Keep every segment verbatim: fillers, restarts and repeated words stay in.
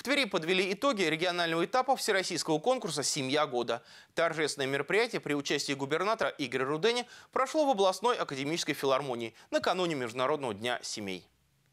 Твери подвели итоги регионального этапа всероссийского конкурса «Семья года». Торжественное мероприятие при участии губернатора Игоря Рудени прошло в областной академической филармонии накануне Международного дня семей.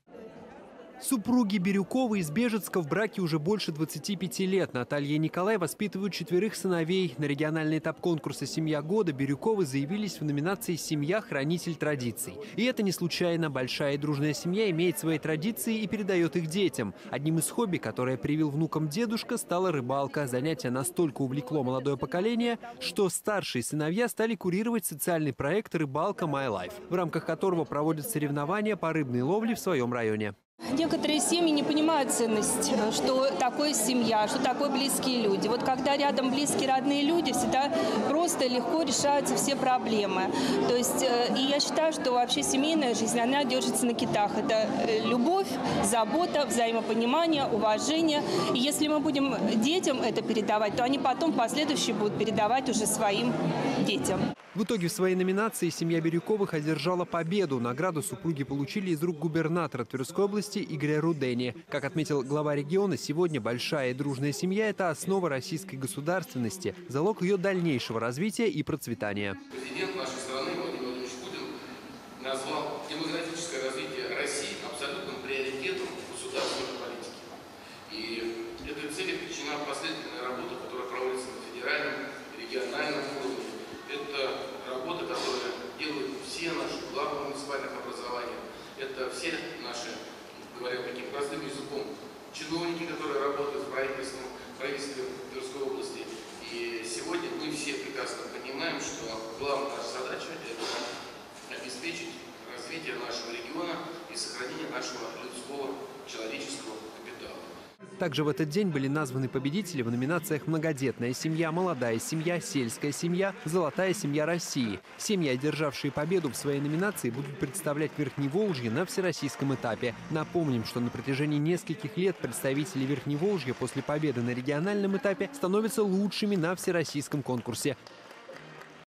Супруги Бирюковы из Бежецка в браке уже больше двадцати пяти лет. Наталья и Николай воспитывают четверых сыновей. На региональный этап конкурса «Семья года» Бирюковы заявились в номинации «Семья. Хранитель традиций». И это не случайно. Большая и дружная семья имеет свои традиции и передает их детям. Одним из хобби, которое привил внукам дедушка, стала рыбалка. Занятие настолько увлекло молодое поколение, что старшие сыновья стали курировать социальный проект «Рыбалка My Life», в рамках которого проводят соревнования по рыбной ловле в своем районе. Некоторые семьи не понимают ценность, что такое семья, что такое близкие люди. Вот когда рядом близкие, родные люди, всегда просто легко решаются все проблемы. То есть, и я считаю, что вообще семейная жизнь, она держится на китах. Это любовь, забота, взаимопонимание, уважение. И если мы будем детям это передавать, то они потом последующие будут передавать уже своим детям. В итоге в своей номинации семья Бирюковых одержала победу. Награду супруги получили из рук губернатора Тверской области Игоря Рудени. Как отметил глава региона, сегодня большая и дружная семья – это основа российской государственности, залог ее дальнейшего развития и процветания. Президент нашей страны Владимир Владимирович Путин назвал демократическое развитие России абсолютным приоритетом государственной политики. И этой цели причина последовательная работа, которая проводится на федеральном, региональном уровне. Это работа, которую делают все наши главы муниципальных образований. Это все наши, говоря таким простым языком, чиновники, которые работают в правительстве, в правительстве Тверской области. И сегодня мы все прекрасно понимаем, что главная наша задача – это обеспечить развитие нашего региона и сохранение нашего людского, человеческого капитала. Также в этот день были названы победители в номинациях «Многодетная семья», «Молодая семья», «Сельская семья», «Золотая семья России». Семьи, одержавшие победу в своей номинации, будут представлять Верхневолжье на всероссийском этапе. Напомним, что на протяжении нескольких лет представители Верхневолжья после победы на региональном этапе становятся лучшими на всероссийском конкурсе.